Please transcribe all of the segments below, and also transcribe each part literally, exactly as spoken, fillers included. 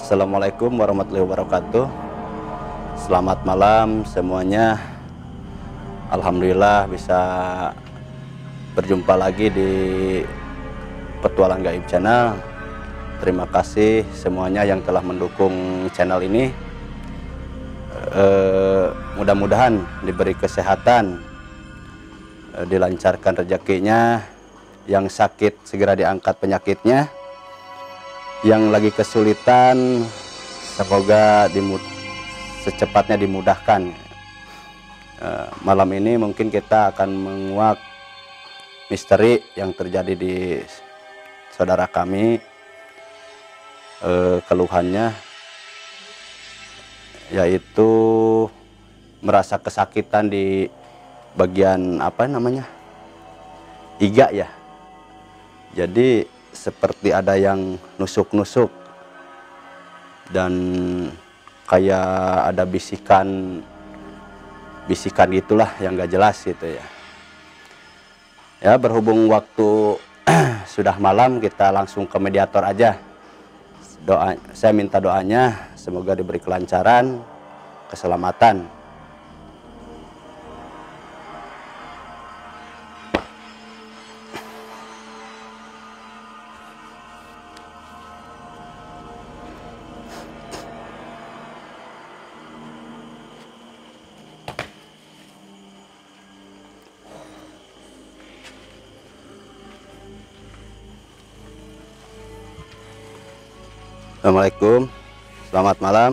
Assalamualaikum warahmatullahi wabarakatuh. Selamat malam semuanya. Alhamdulillah bisa berjumpa lagi di Petualang Gaib Channel. Terima kasih semuanya yang telah mendukung channel ini. Eh, mudah-mudahan diberi kesehatan, eh, dilancarkan rezekinya, yang sakit segera diangkat penyakitnya, yang lagi kesulitan semoga dimud secepatnya dimudahkan. Uh, malam ini mungkin kita akan menguak misteri yang terjadi di saudara kami. Uh, keluhannya yaitu merasa kesakitan di bagian apa namanya, iga ya. Jadi seperti ada yang nusuk-nusuk dan kayak ada bisikan bisikan gitulah yang gak jelas gitu ya. Ya, berhubung waktu sudah malam, kita langsung ke mediator aja. Doa, saya minta doanya semoga diberi kelancaran, keselamatan. Assalamualaikum, selamat malam.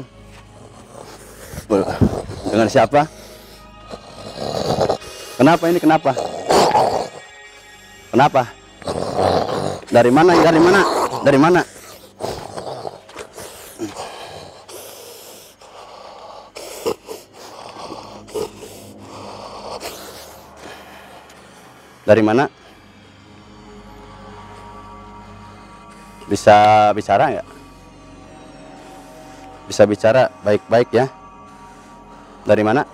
Dengan siapa? Kenapa ini? Kenapa? Kenapa? Dari mana? Dari mana? Dari mana? Dari mana? Bisa bicara nggak? Bisa bicara baik-baik ya. Dari mana?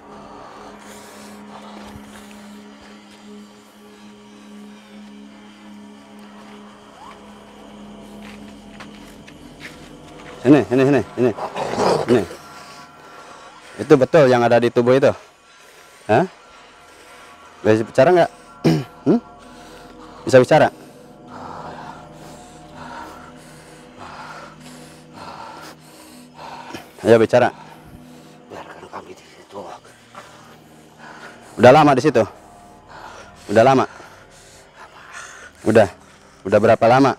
Ini, ini, ini, ini, ini. Itu betul yang ada di tubuh itu? Hah? Bisa bicara nggak? Hmm? Bisa bicara? Ayo bicara. Biarkan kami di situ. Udah lama di situ? Udah lama? Udah. Udah berapa lama?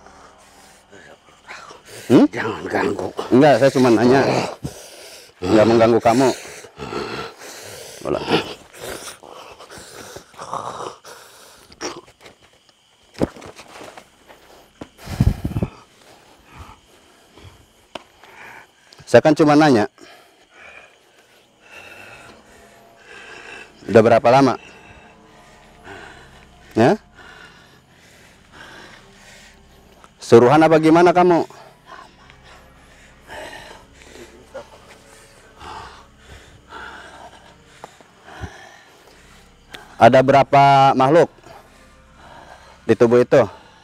Hmm? Jangan ganggu. Enggak, saya cuma nanya. Enggak mengganggu kamu. Bola. Saya kan cuma nanya. Udah berapa lama? Ya? Suruhan apa gimana kamu? Ada berapa makhluk di tubuh itu?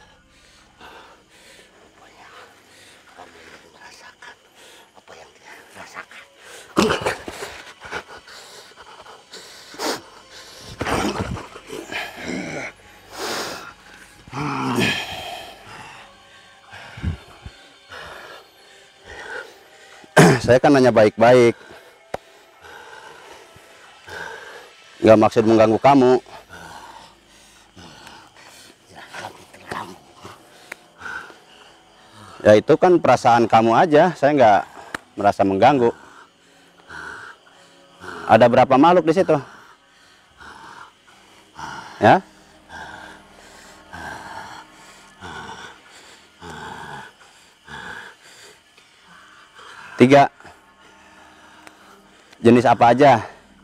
Saya kan nanya baik-baik, nggak maksud mengganggu kamu. Ya itu kan perasaan kamu aja, saya nggak merasa mengganggu. Ada berapa makhluk di situ? Ya? Tiga. Jenis apa aja?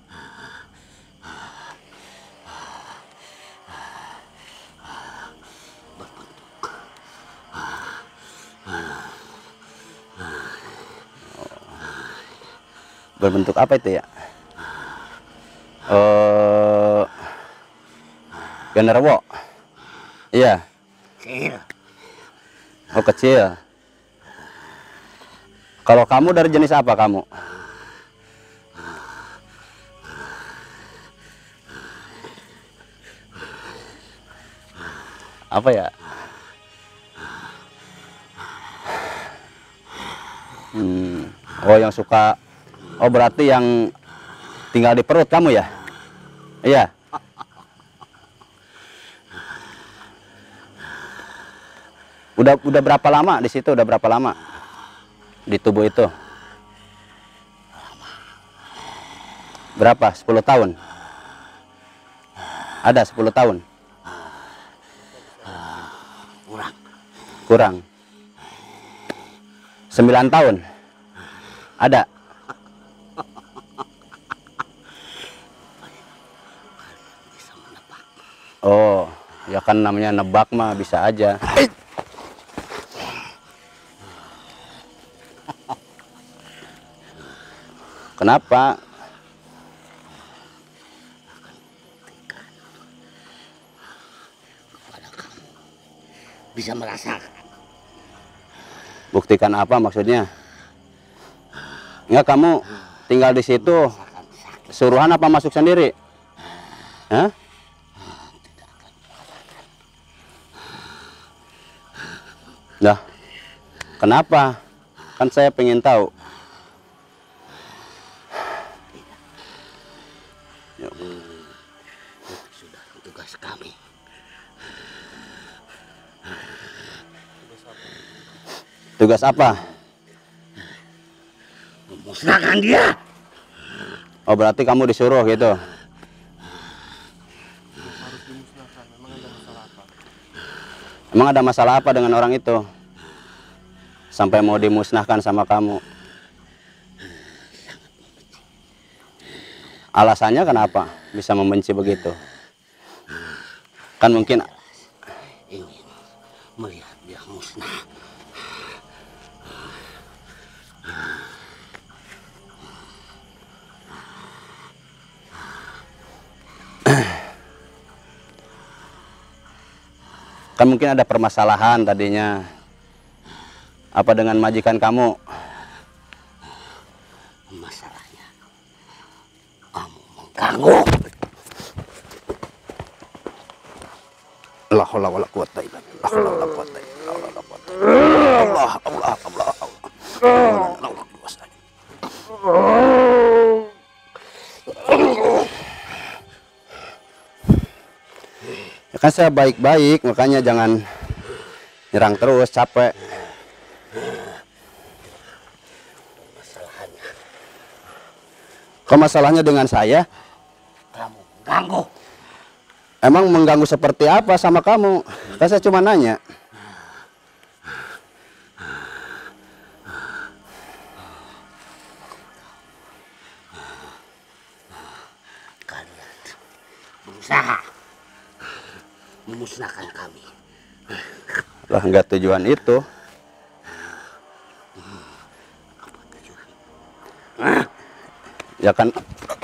Berbentuk apa itu ya? Uh, genderuwo. Iya. Kecil. Oh kecil. Kalau kamu dari jenis apa kamu? Apa ya? Hmm. Oh, yang suka. Oh, berarti yang tinggal di perut kamu ya? Iya. Udah udah berapa lama di situ? Udah berapa lama di tubuh itu? Berapa? sepuluh tahun? Ada sepuluh tahun? Kurang. Kurang. sembilan tahun? Ada? Oh, ya kan namanya nebak mah bisa aja. Kenapa? Bisa merasakan. Buktikan apa maksudnya? Enggak, kamu tinggal di situ suruhan apa masuk sendiri? Hah? Nah, kenapa? Kan saya pengen tahu. Sudah tugas kami. Tugas apa? Memusnahkan dia. Oh, berarti kamu disuruh gitu. Emang ada masalah apa dengan orang itu? Sampai mau dimusnahkan sama kamu? Alasannya kenapa bisa membenci begitu? Kan mungkin Ingin melihat dia musnah. kan mungkin ada permasalahan tadinya. Apa dengan majikan kamu? Masalahnya kamu mengganggu. La haula wala quwata illa billah. La haula wala quwata illa billah. Allah Allah Allah Allah. Ya kan saya baik-baik, makanya jangan nyerang terus, capek. Kok masalahnya dengan saya? Kamu mengganggu. Emang mengganggu seperti apa sama kamu? Kan saya cuma nanya. Kalian berusaha memusnahkan kami. Lah enggak tujuan itu. Apa tujuan? Ya kan.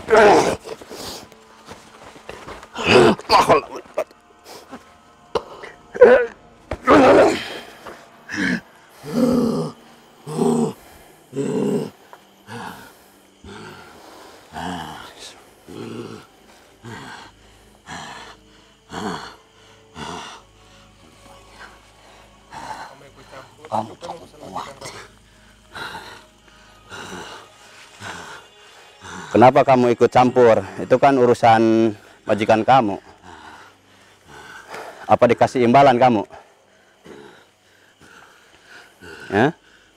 Kamu cukup kuat. Kenapa kamu ikut campur? Itu kan urusan majikan kamu. Apa dikasih imbalan kamu? Ya?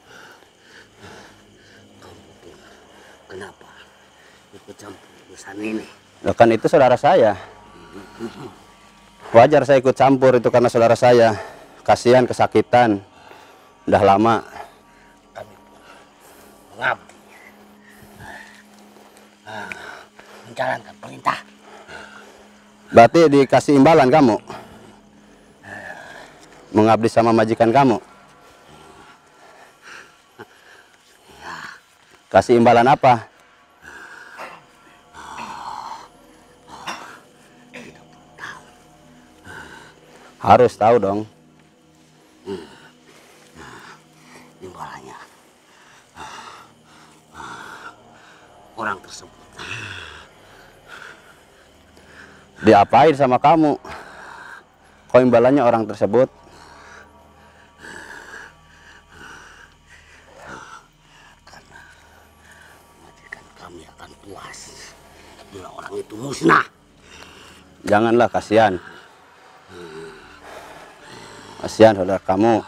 Kenapa ikut campur urusan ini? Loh, kan itu saudara saya. Wajar saya ikut campur, itu karena saudara saya. Kasihan, kesakitan. Udah lama. Kami mengabdi, menjalankan perintah. Berarti dikasih imbalan kamu? Mengabdi sama majikan kamu? Kasih imbalan apa? Harus tahu dong. Imbalannya orang tersebut. Diapain sama kamu? Kok imbalannya orang tersebut? Karena majikan kami akan puas bila orang itu musnah. Janganlah, kasihan. Kasihan saudara kamu.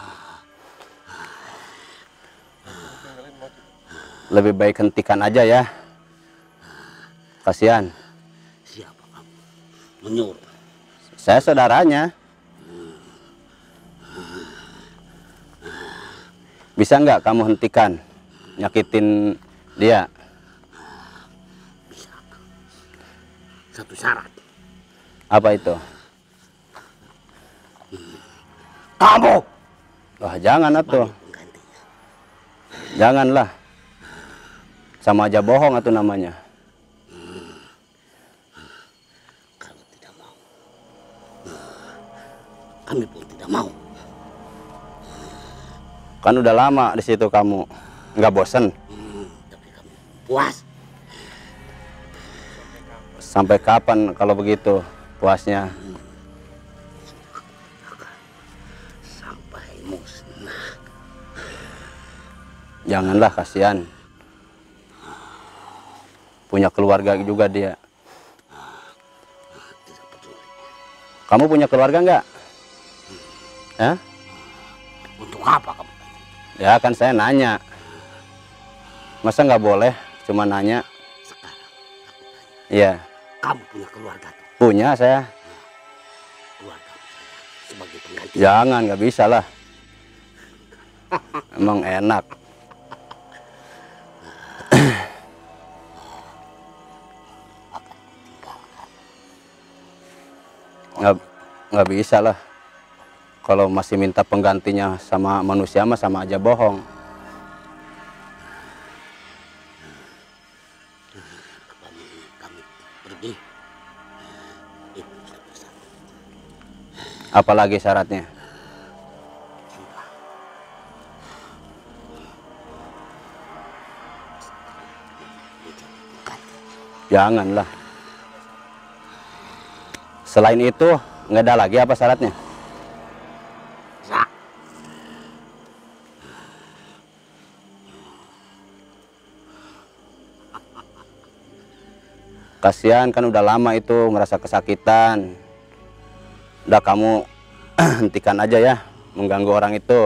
Lebih baik hentikan aja ya. Kasihan. Siapa kamu? Menyuruh. Saya saudaranya. Bisa nggak kamu hentikan nyakitin dia? Bisa. Satu syarat. Apa itu? Kamu. Wah, jangan atuh. Penggantinya. Janganlah. Sama aja bohong atuh namanya. Kalau tidak mau, kami pun tidak mau. Kan udah lama di situ kamu. Nggak bosen? Hmm, tapi kami puas. Sampai kapan kalau begitu puasnya? Sampai musnah. Janganlah, kasihan. Punya keluarga juga dia. Tidak peduli. Kamu punya keluarga nggak? Hah? Untuk apa kamu? Ya kan saya nanya. Masa nggak boleh cuma nanya? Sekarang aku tanya. Iya. Kamu punya keluarga tuh? Punya saya. Keluarga saya sebagai pengganti. Jangan, nggak bisa lah. Emang enak. Nggak, nggak bisa lah. Kalau masih minta penggantinya sama manusia mah sama aja bohong. Kami, kami pergi. Itu satu syarat. Apalagi syaratnya? Sudah. Menjadi pengganti. Janganlah. Selain itu nggak ada lagi apa syaratnya? Sa. Kasihan kan udah lama itu merasa kesakitan. Udah kamu hentikan aja ya mengganggu orang itu.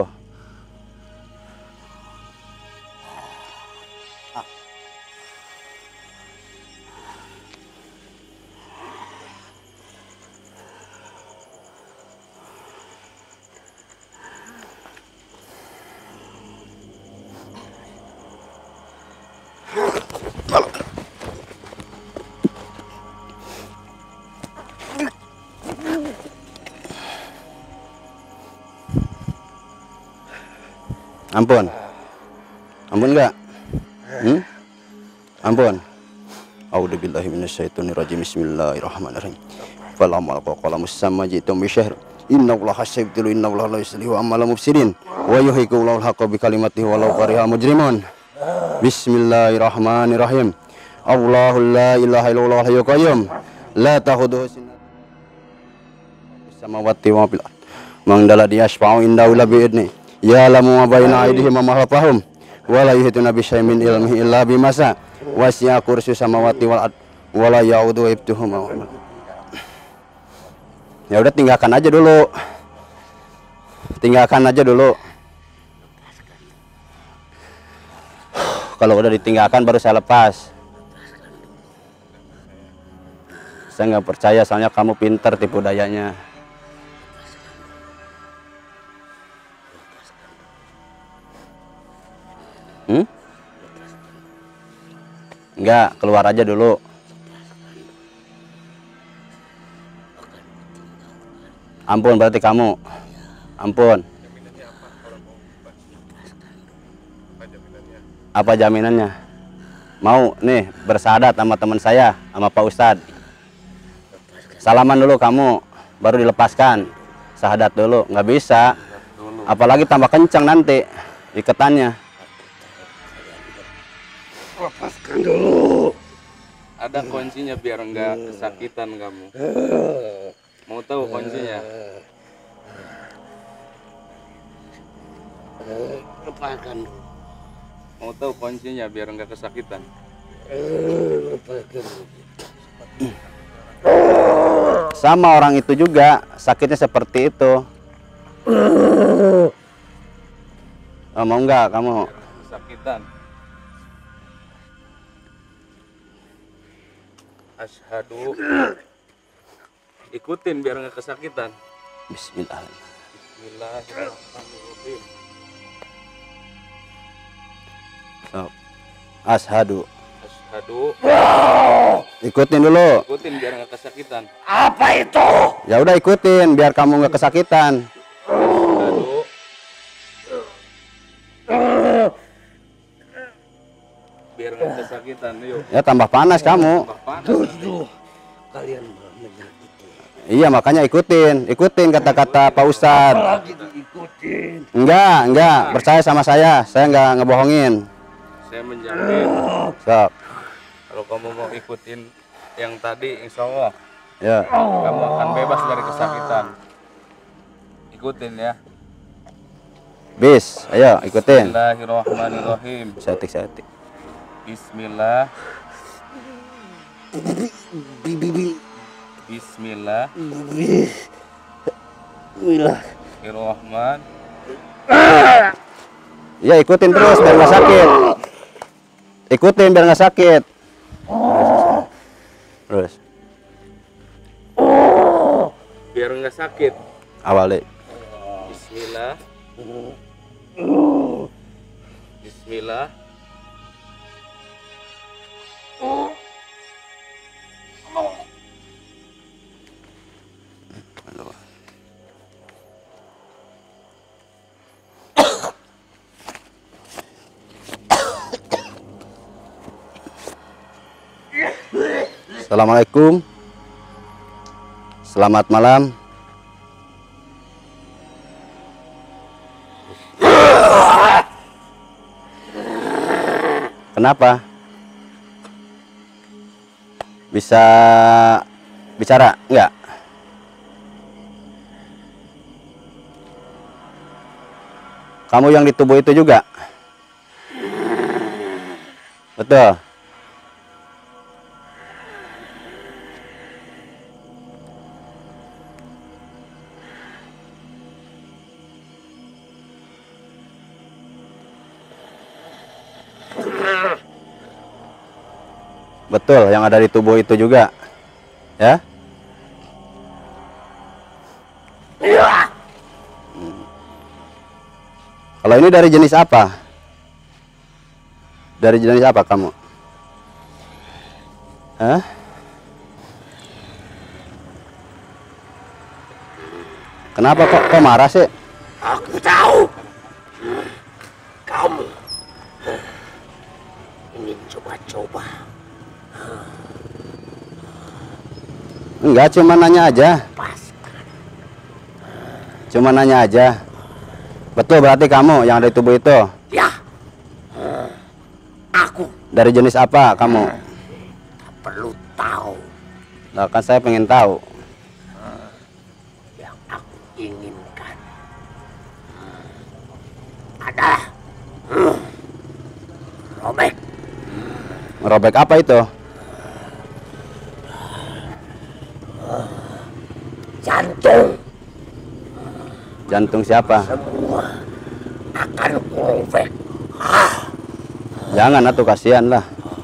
Ampun. Ampun enggak? Hmm? Ampun. A'udzubillahi minasyaitonirrajim. Bismillahirrahmanirrahim. Falamal qalamus sama jitum bisyahr. Innallaha hasyibtu innallaha la yuslihu amal mufsidin wa yuhiqu lahul haqqa bi kalimatihi walau karihal mujrimun. Bismillahirrahmanirrahim. Allahu la ilaha illallah hayyul qayyum la ta'khudhuhu sinatun samawati wa fil ardh. Man dalladhi yashfa'u indahu illa bi idnihi. Ya lamu ma baina aydihim wa ma khalfahum wa la yuhituna bi syai'in min ilmihi illa bima syaa wasi'a kursiyyuhu samawati wal ard wa la ya'uduhu hifdhuhuma. Ya udah, tinggalkan aja dulu. Tinggalkan aja dulu. Kalau udah ditinggalkan baru saya lepas. Saya nggak percaya soalnya kamu pinter tipu dayanya. Hmm? Enggak, keluar aja dulu. Ampun berarti kamu. Ampun. Apa jaminannya? Mau nih bersahadat sama teman saya, sama Pak Ustadz. Salaman dulu kamu, baru dilepaskan. Sahadat dulu, nggak bisa. Apalagi tambah kencang nanti iketannya. Lepaskan dulu. Ada kuncinya biar nggak kesakitan kamu. Mau tahu kuncinya? Lepaskan. Mau tahu kuncinya biar nggak kesakitan? Lepaskan. Sama orang itu juga sakitnya seperti itu. Oh, mau nggak kamu? Kesakitan. Asyhadu. Ikutin biar nggak kesakitan. Bismillah. Bismillahirrahmanirrahim. So, ashadu. Asyhadu. Ikutin dulu. Ikutin biar nggak kesakitan. Apa itu? Ya udah ikutin biar kamu nggak kesakitan. Asyhadu. Biar nggak kesakitan, yuk. Ya tambah panas kamu. Tambah panas. Tujuh. Kalian menyakiti. Iya makanya ikutin, ikutin kata-kata Pak Ustadz. Lagi diikutin. Enggak, enggak, percaya sama saya, saya enggak ngebohongin. Saya menjamin Sok, kalau kamu mau ikutin yang tadi, insya Allah ya. kamu akan bebas dari kesakitan. Ikutin ya. Bis, ayo ikutin. Bismillahirrahmanirrahim. Setik, setik. Bismillah. Bibi. Bismillah. Bismillah. Irrahman. Iya ikutin terus biar nggak sakit. Ikutin biar nggak sakit. Terus. Biar nggak sakit. Awali. Bismillah. Bismillah. Assalamualaikum. Selamat malam. Kenapa? Bisa bicara? Enggak? Kamu yang di tubuh itu juga? Betul? Betul, yang ada di tubuh itu juga. Ya? Hmm. Kalau ini dari jenis apa? Dari jenis apa kamu? Hah? Kenapa kok, kok marah sih? Aku tahu. Kamu ingin coba-coba. Enggak, cuma nanya aja. Lepaskan. Cuma nanya aja. Betul berarti kamu yang ada di tubuh itu? Ya. Aku Dari jenis apa kamu? tak perlu tahu. Nah, kan saya pengen tahu. Yang aku inginkan adalah robek Merobek apa itu? jantung. Jantung siapa? Semua akan kurobek. Jangan atuh, kasihan lah.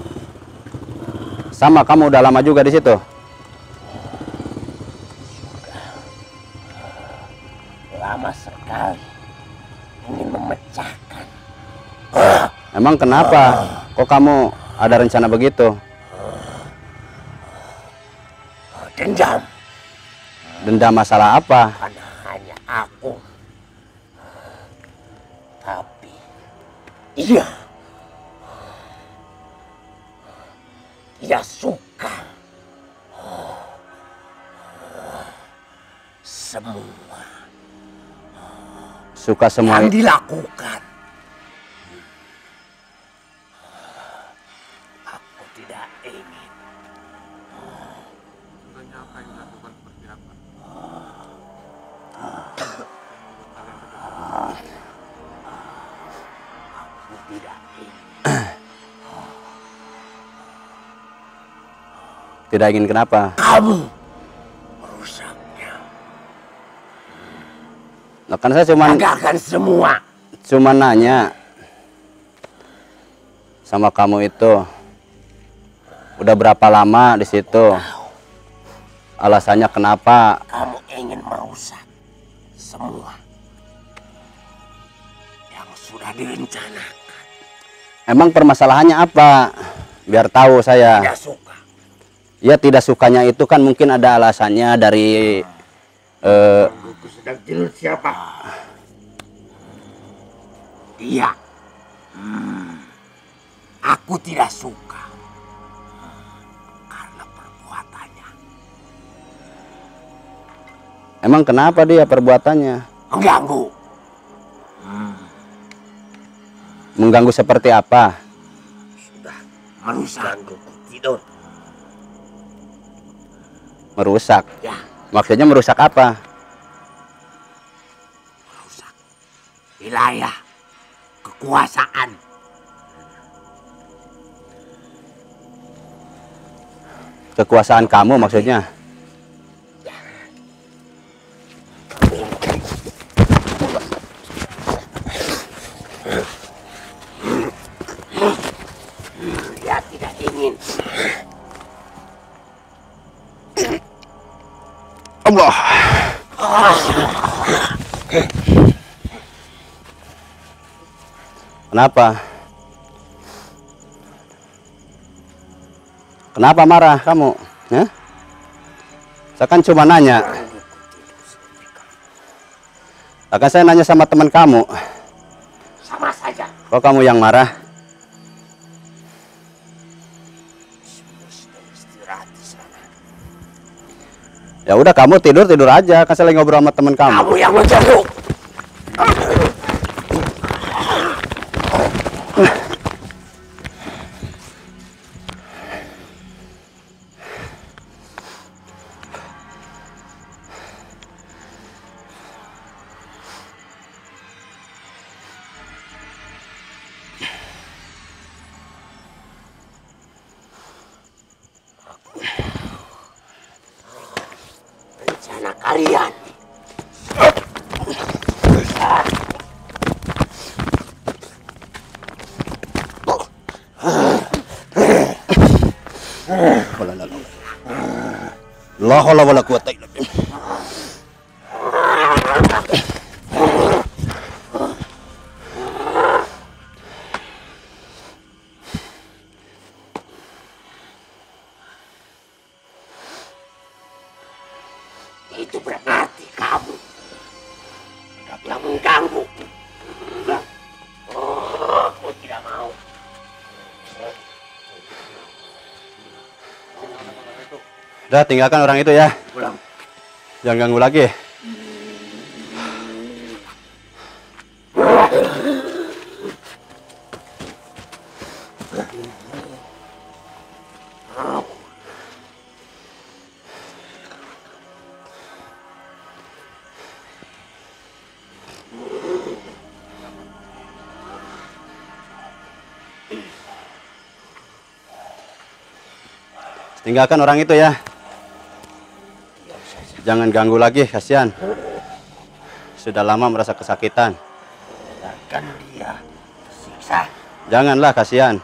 Sama kamu udah lama juga di situ? Lama sekali ingin memecahkan. Emang kenapa? Kok kamu ada rencana begitu? Dendam Dendam masalah apa? karena hanya aku. Tapi iya, ia suka semua Suka semua yang dilakukan. Aku tidak ingin tidak ingin. Tidak ingin kenapa? Kamu merusaknya. Nah, kan saya cuman Gagalkan semua. cuma nanya sama kamu itu udah berapa lama di situ? Alasannya kenapa? Kamu ingin merusak semua yang sudah direncanakan. Emang permasalahannya apa? Biar tahu saya. Tidak suka. Ya tidak sukanya itu kan mungkin ada alasannya dari eh, Aku sedang tidur siapa? Dia. Hmm. Aku tidak suka karena perbuatannya. emang kenapa dia perbuatannya? Mengganggu. Mengganggu seperti apa? Sudah merusak tidur. Merusak. Ya, Maksudnya merusak apa? merusak wilayah kekuasaan. Kekuasaan kamu maksudnya? Dia tidak ingin. Allah. Kenapa? Kenapa marah kamu? Hah? Saya kan cuma nanya. Akan saya nanya sama teman kamu. Sama saja. Kok kamu yang marah? Istirahat di sana. Ya udah kamu tidur tidur aja. Kan saya lagi ngobrol sama teman kamu. Kamu yang menjeruk. Rencana kalian. La haula wala quwata illa billah. Itu berarti kamu yang mengganggu. Oh, aku tidak mau. Udah tinggalkan orang itu ya. Pulang. Jangan ganggu lagi. Tinggalkan orang itu ya. Jangan ganggu lagi, kasihan. Sudah lama merasa kesakitan. Biarkan dia tersiksa. Janganlah, kasihan.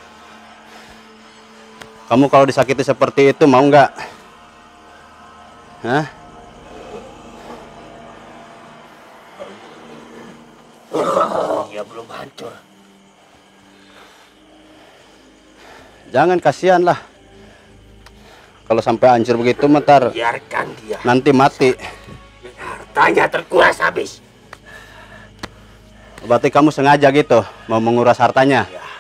Kamu kalau disakiti seperti itu mau nggak? Hah? Dia belum hancur. Jangan, kasihan lah. Kalau sampai hancur begitu, mentar Biarkan dia. nanti mati. Hartanya terkuras habis. Berarti kamu sengaja gitu mau menguras hartanya. Ya.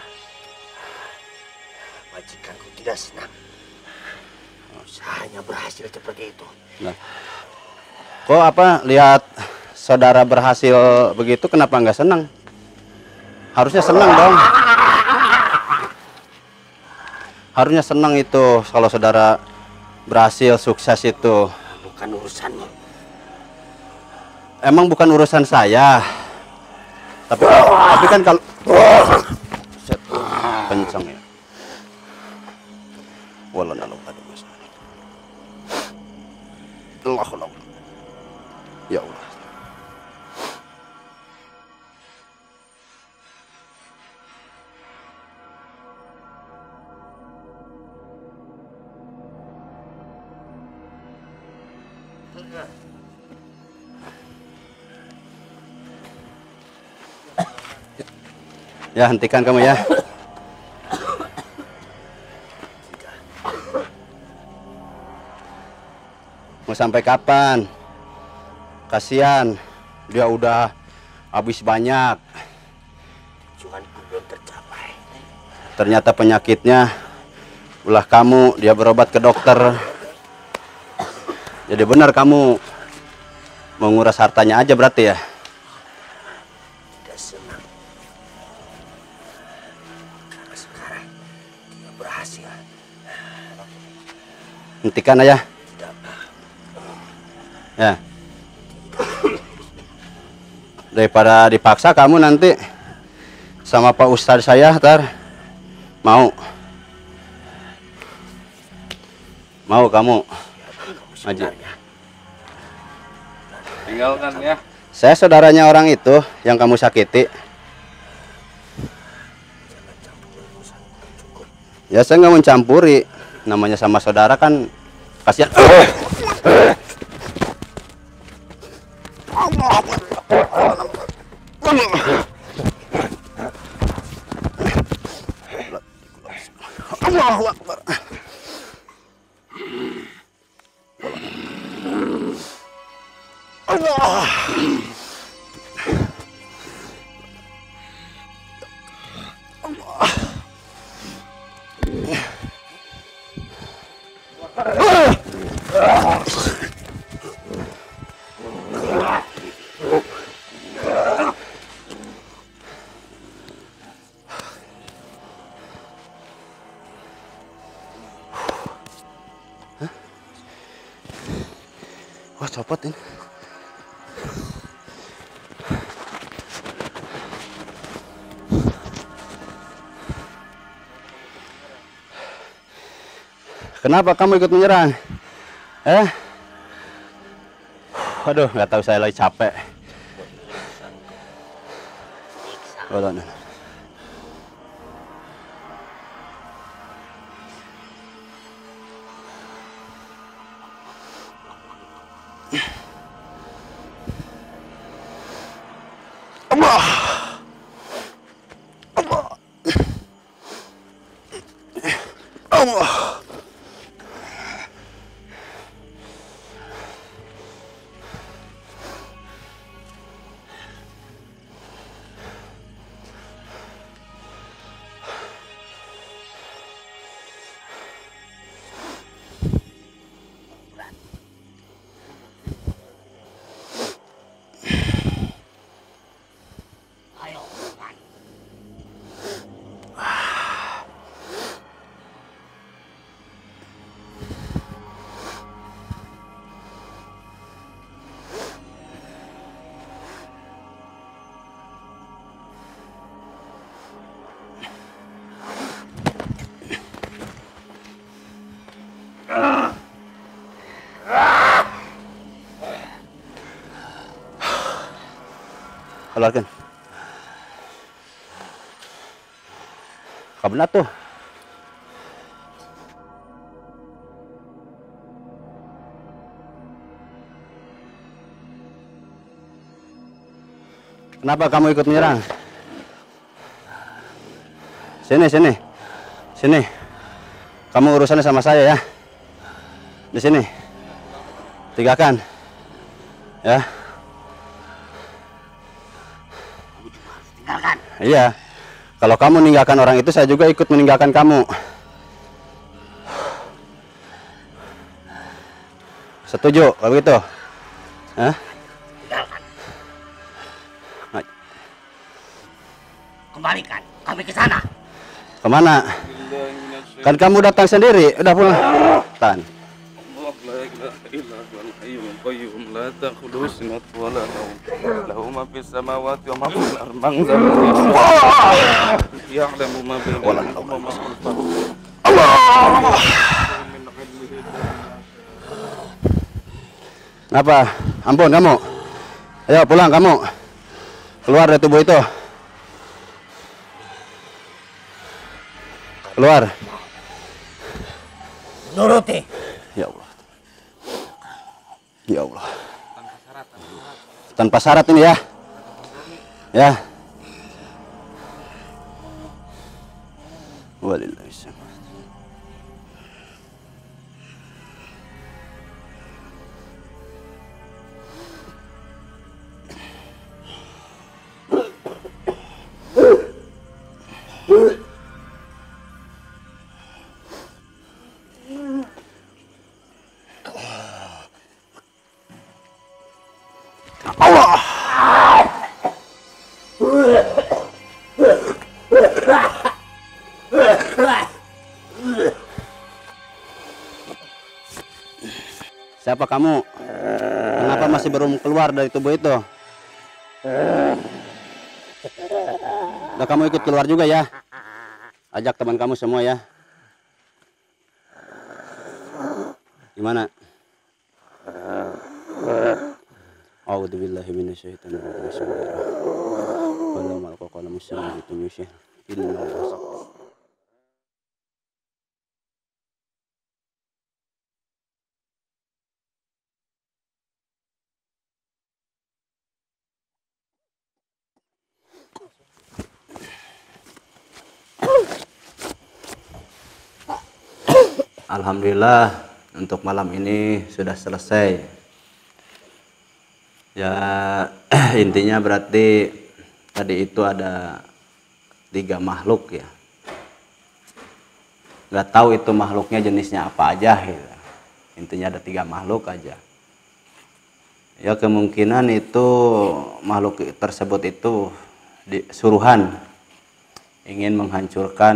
Majikanku tidak senang. Usahanya berhasil seperti itu. Nah. Kok apa lihat saudara berhasil begitu kenapa nggak senang? Harusnya senang dong. Harusnya senang itu kalau saudara berhasil sukses itu. Bukan urusanmu. Emang bukan urusan saya. Tapi tapi kan kalau set kencang ya. Walau nalau ada masalah. Allah Allah. Ya Allah. Ya, hentikan kamu ya. Mau sampai kapan? Kasihan, dia udah habis banyak. Tujuanku belum tercapai. Ternyata penyakitnya ulah kamu, dia berobat ke dokter. Jadi benar kamu menguras hartanya aja berarti ya? Tidak senang. Karena sekarang dia berhasil. Hentikan aja. Tidak. Ya. Daripada dipaksa kamu nanti sama Pak Ustadz saya ntar mau. Mau kamu? Maji. Tinggalkan ya. Saya saudaranya orang itu yang kamu sakiti. Ya saya nggak mencampuri. Namanya sama saudara kan kasihan. Allahu Akbar. Allah. Wah, copot ini. Kenapa kamu ikut menyerang? Eh? Aduh, nggak tahu saya lagi capek. Oh, no, no. Allah. Allah. Allah. Keluarkan. Kabelah tuh. Kenapa kamu ikut menyerang? Sini, sini. Sini. Kamu urusannya sama saya ya. Di sini. Tigakan. Ya. Tinggalkan. Iya. Kalau kamu meninggalkan orang itu, saya juga ikut meninggalkan kamu. Setuju kalau begitu? Hah? Tinggalkan. Nah, Kembalikan kami ke sana. kemana? Kan kamu datang sendiri. Udah pulang. Tan. Allah la ilaha illa huwal hayyul qayyum la ta'khudhuhu sinatun wa la nawm lahu ma fis samawati wa ma fil ardi man dhal ladzi ya'lamu ma baina aydihim wa ma khalfahum Apa? Ampun kamu. Ayo pulang kamu. Keluar dari tubuh itu. Keluar. Nuruti. Ya Allah. Ya Allah. Tanpa syarat ini ya. Ya. Walillahi. Siapa kamu? Kenapa masih belum keluar dari tubuh itu? Nah, kamu ikut keluar juga ya. Ajak teman kamu semua ya. Gimana? A'udzubillahi minasyaitonir rajim. Bismillahirrahmanirrahim. Alhamdulillah untuk malam ini sudah selesai. Ya intinya berarti tadi itu ada tiga makhluk ya. Nggak tahu itu makhluknya jenisnya apa aja gitu. Intinya ada tiga makhluk aja. Ya kemungkinan itu makhluk tersebut itu di, suruhan ingin menghancurkan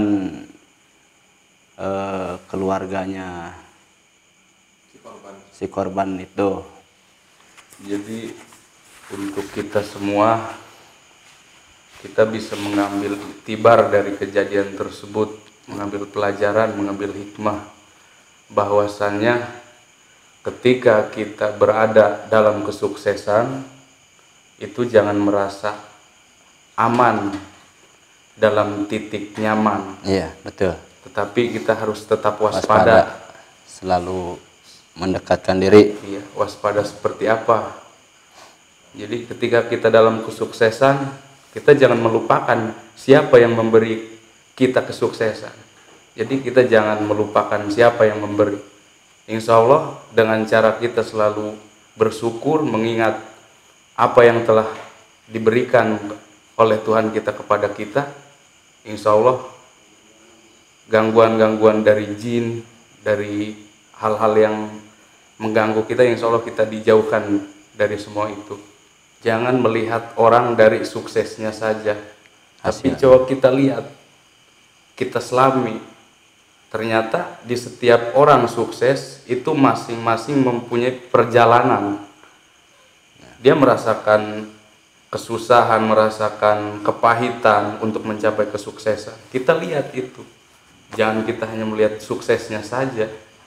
Uh, keluarganya si korban. si korban itu. Jadi untuk kita semua, kita bisa mengambil iktibar dari kejadian tersebut, mengambil pelajaran, mengambil hikmah, bahwasannya ketika kita berada dalam kesuksesan itu jangan merasa aman dalam titik nyaman. Iya betul. Tetapi kita harus tetap waspada, waspada. Selalu mendekatkan diri. Iya, waspada seperti apa? Jadi ketika kita dalam kesuksesan, kita jangan melupakan siapa yang memberi kita kesuksesan. Jadi kita jangan melupakan siapa yang memberi. Insya Allah dengan cara kita selalu bersyukur, mengingat apa yang telah diberikan oleh Tuhan kita kepada kita, insya Allah gangguan-gangguan dari jin, dari hal-hal yang mengganggu kita, insya Allah kita dijauhkan dari semua itu. Jangan melihat orang dari suksesnya saja, tapi coba kita lihat, kita selami, ternyata di setiap orang sukses itu masing-masing mempunyai perjalanan. Dia merasakan kesusahan, merasakan kepahitan untuk mencapai kesuksesan. Kita lihat itu. Jangan kita hanya melihat suksesnya saja.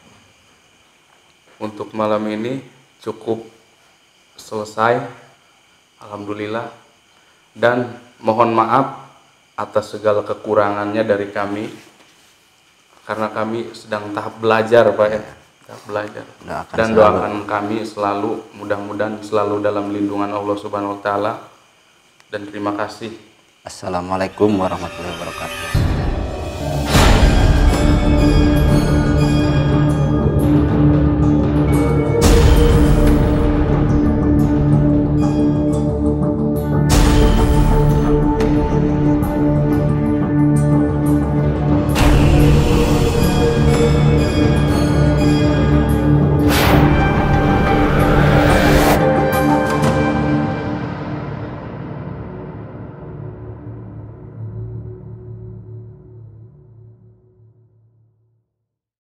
Untuk malam ini cukup selesai, alhamdulillah. Dan mohon maaf atas segala kekurangannya dari kami, karena kami sedang tahap belajar Pak ya, tahap belajar. Dan doakan kami selalu, mudah-mudahan selalu dalam lindungan Allah Subhanahu Wa Taala. Dan terima kasih. Assalamualaikum warahmatullahi wabarakatuh.